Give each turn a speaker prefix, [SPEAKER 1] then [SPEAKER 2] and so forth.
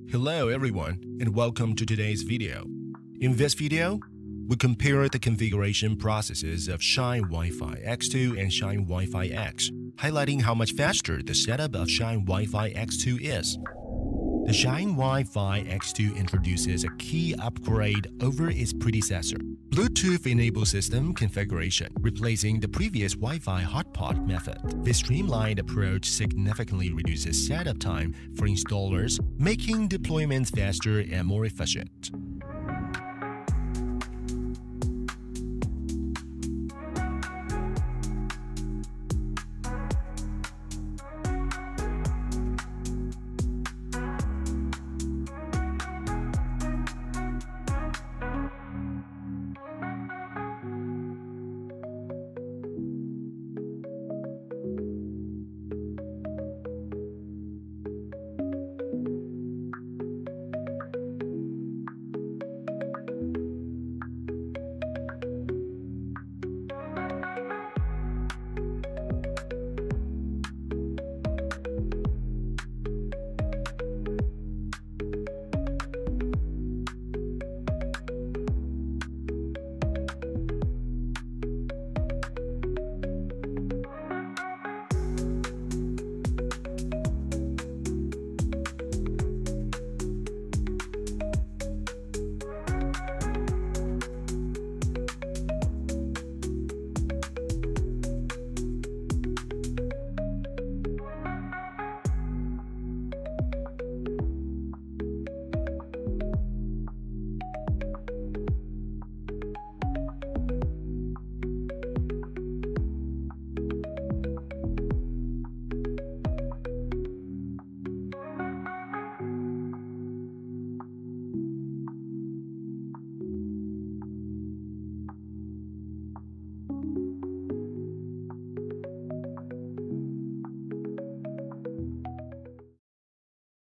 [SPEAKER 1] Hello everyone and welcome to today's video. In this video, we compare the configuration processes of Shine WiFi X2 and Shine WiFi X, highlighting how much faster the setup of Shine WiFi X2 is. The Shine WiFi X2 introduces a key upgrade over its predecessor, Bluetooth-enabled system configuration, replacing the previous Wi-Fi hotspot method. This streamlined approach significantly reduces setup time for installers, making deployments faster and more efficient.